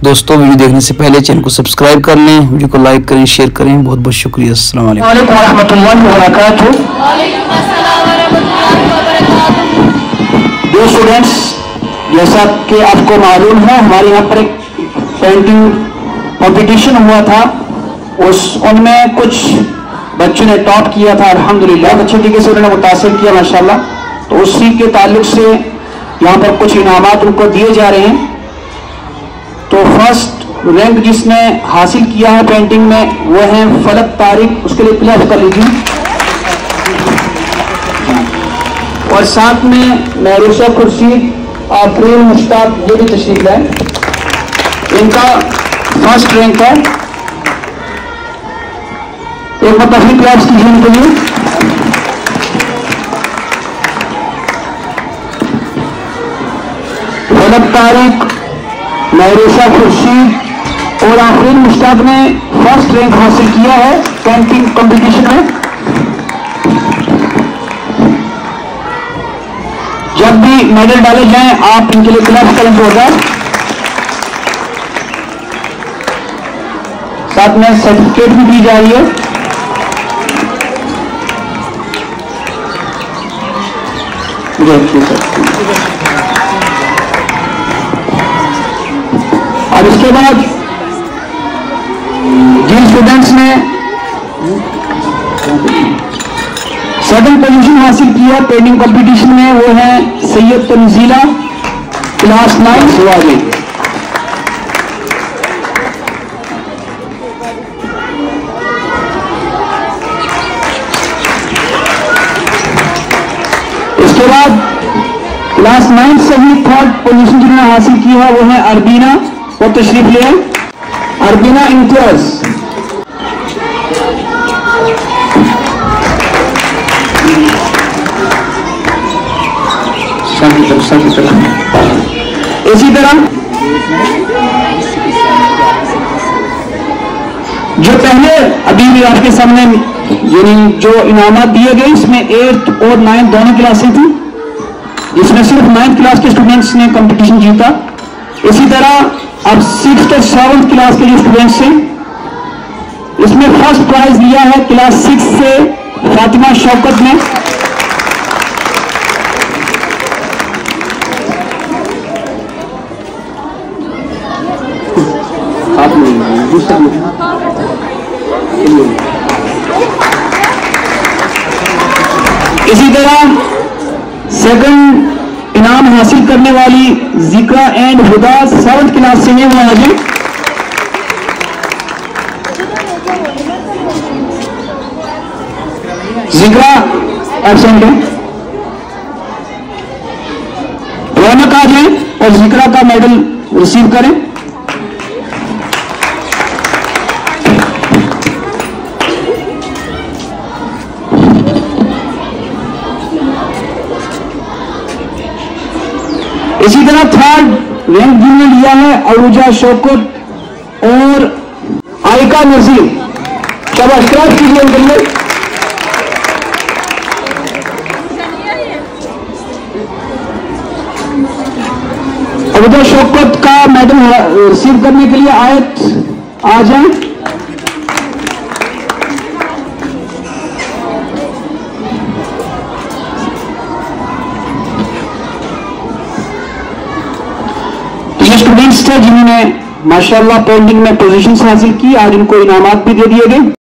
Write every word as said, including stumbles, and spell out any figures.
दोस्तों वीडियो देखने से पहले चैनल को सब्सक्राइब कर लें, वीडियो को लाइक करें, शेयर करें। बहुत बहुत शुक्रिया। अस्सलाम वालेकुम रहमतुल्लाहि व बरकातुहू। डियर स्टूडेंट्स, जैसा कि आपको मालूम है हमारे यहाँ पर एक पेंटिंग कंपटीशन हुआ था। उस उनमें कुछ बच्चों ने टॉप किया था, अल्हम्दुलिल्लाह अच्छे तरीके से उन्होंने मुतासिर किया माशाल्लाह। तो उसी के ताल्लुक से यहाँ पर कुछ इनामात उनको दिए जा रहे हैं। तो फर्स्ट रैंक जिसने हासिल किया है पेंटिंग में वो है फलक तारिक, उसके लिए क्लैप कर लीजिए। और साथ में महरूसा खुर्शीद, आफरीन मुश्ताक, ये भी तशरीफ लाए। इनका फर्स्ट रैंक है। एक बार तफरीक क्लैप्स कीजिए इनके लिए। फलक तारिक, महरूसा खुर्शीद और आफरीन मुश्ताक ने फर्स्ट रैंक हासिल किया है पेंटिंग कंपटीशन में। जब भी मेडल डाले जाएं आप इनके लिए क्लैप करें जोरदार। साथ में सर्टिफिकेट भी दी जा रही है। अब इसके बाद जिन स्टूडेंट्स ने सेकंड पोजीशन हासिल किया पेंटिंग कंपटीशन में वो है सैयद तंजीला, क्लास नाइन सुवागी। इसके बाद क्लास नाइन से ही थर्ड पोजीशन जिन्होंने हासिल की है वो है अरबीना, वो तशरीफ ले आए। अरबीना इम्तियाज। इसी तरह जो पहले अभी भी आपके सामने यानी जो इनामात दिए गए इसमें एट्थ और नाइन्थ दोनों क्लासें थी, इसमें सिर्फ नाइन्थ क्लास के स्टूडेंट्स ने कंपटीशन जीता। इसी तरह अब सिक्स और सेवंथ क्लास के जो स्टूडेंट्स हैं इसमें फर्स्ट प्राइज लिया है क्लास सिक्स से फातिमा शौकत ने। इसी तरह सेकंड इनाम हासिल करने वाली जिक्रा एंड हुदा सेवंथ क्लास से है वो आज जिक्रा एब्सेंट है। रौनक आ जाए और जिक्रा का मेडल रिसीव करें। इसी तरह थर्ड रैंक जिन्होंने लिया है अरूजा शौकत और आयका नजीर, शाबाश क्लैप कीजिए उनके लिए। अरूजा शौकत का मेडल रिसीव करने के लिए आयत आ जाए। स्टूडेंट्स थे जिन्होंने माशाल्लाह पेंटिंग में पोजीशंस हासिल की, आज इनको इनामात भी दे दिए गए।